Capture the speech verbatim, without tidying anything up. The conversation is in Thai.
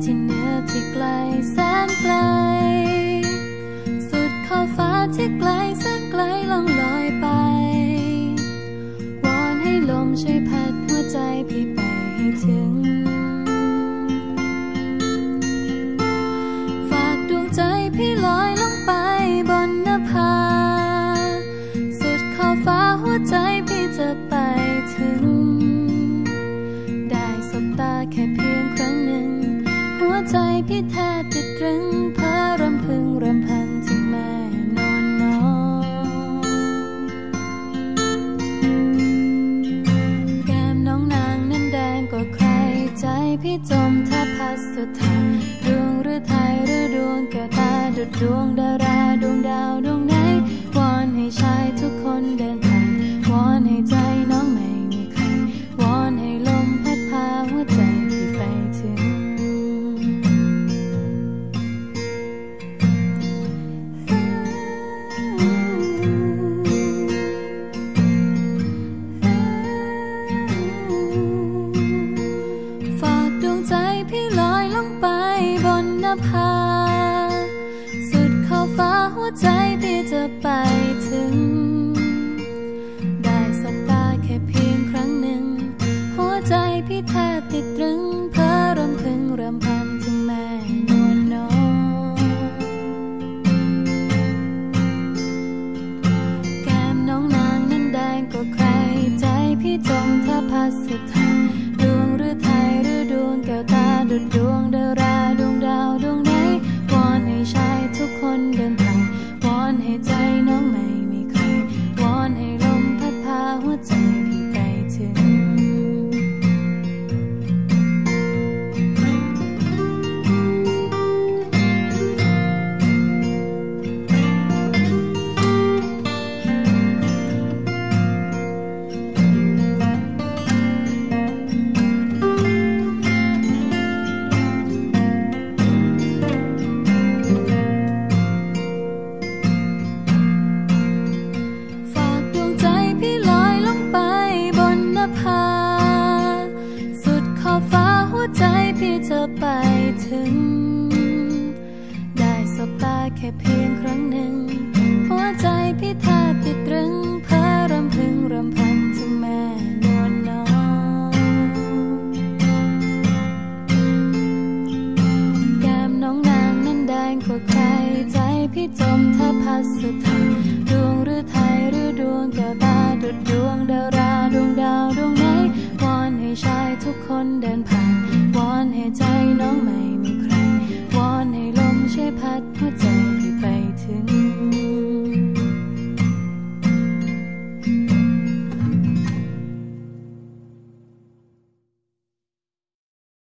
ที่เหนือที่ไกลแสนไกลสุดขอบฟ้าที่ไกลแสนไกลล่องลอยไปวอนให้ลมช่วยพัดหัวใจพี่ไปให้ถึงฝากดวงใจพี่ลอยลงไปบนนภาสุดขอบฟ้าหัวใจพี่จะไปถึงได้สบตาแค่เพียงครั้งหนึ่งหัวใจพี่แทบจะตรึงเพ้อรำพึงรำพันถึงแม่นอนน้องแก้มน้องนางนั้นแดงกว่าใครใจพี่จมแทบพัสถานดวงหรือไทยหรือดวงแก้วตาดุจดวงดาราดวงดาวดวงไหนวอนให้ชายทุกคนเดินผ่านวอนให้ใจน้องไม่มีใครวอนให้ลมพัดพาหัวใจพี่ไปถึงฝากดวงใจพี่ลอยลงไปบนนภาสุดขอบฟ้าหัวใจพี่จะไปถึงได้สบตาแค่เพียงครั้งหนึ่งหัวใจพี่แทบติดตรึงเพ้อรำพึงรำพันถึงแม่นวลน้องแก้มน้องนางนั้นแดงกว่าใครใจพี่จมแทบพัสถานดวงหรือไทยหรือดวงแก้วตาดุจดวงดาราดวงดาวดวงไหนวอนให้ชายทุกคนเดินผ่านวอนให้ใจน้องไม่มีใครวอนให้ลมพัดพาหัวใจพี่ไปถึงฝากดวงใจพี่ลอยลงไปบนนภาสุดขอบฟ้าหัวใจพี่จะไปถึงได้สบตาแค่เพียงครั้งหนึ่งหัวใจพี่แท